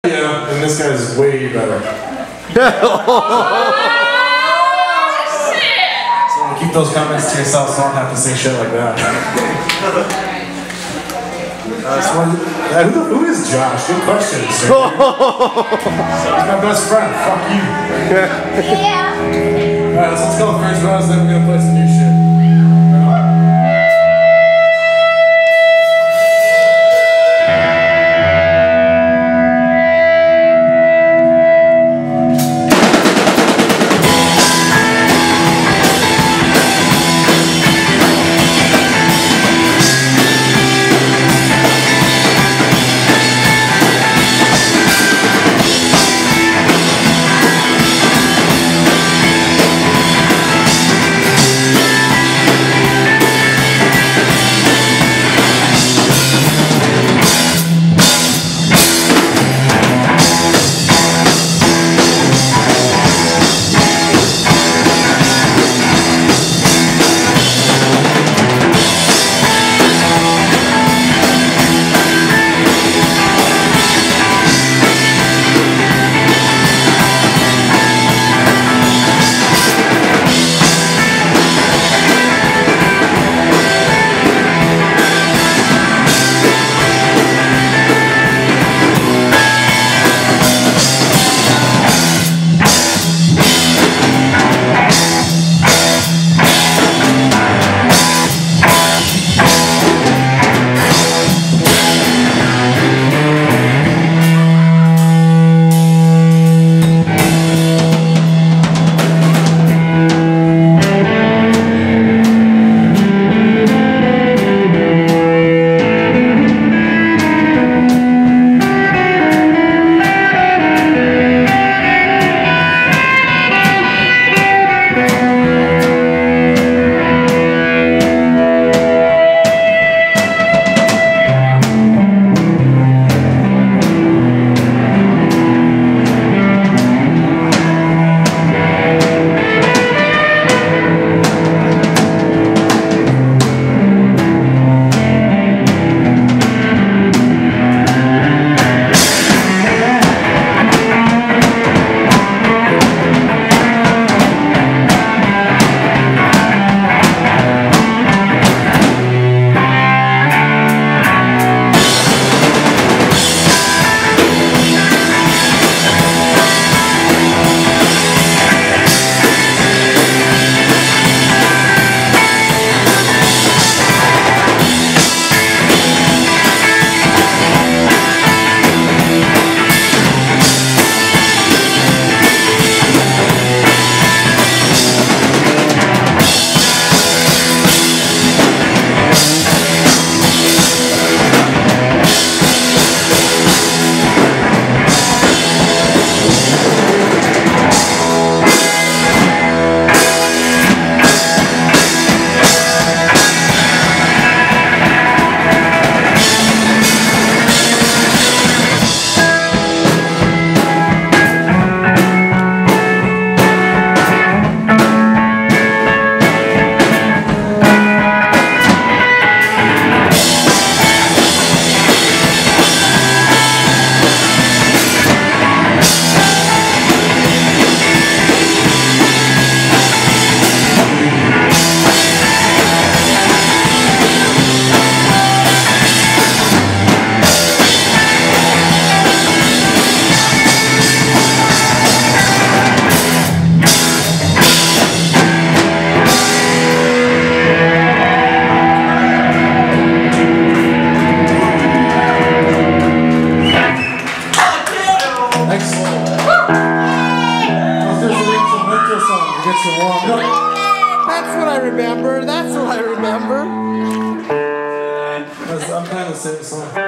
Yeah, and this guy's way better. So keep those comments to yourself so I don't have to say shit like that. Who is Josh? Good question. He's my best friend. Fuck you. Yeah. Alright, let's go first round, then we're gonna play some new shit. That's what I remember. That's what I remember. I'm kind of saying something.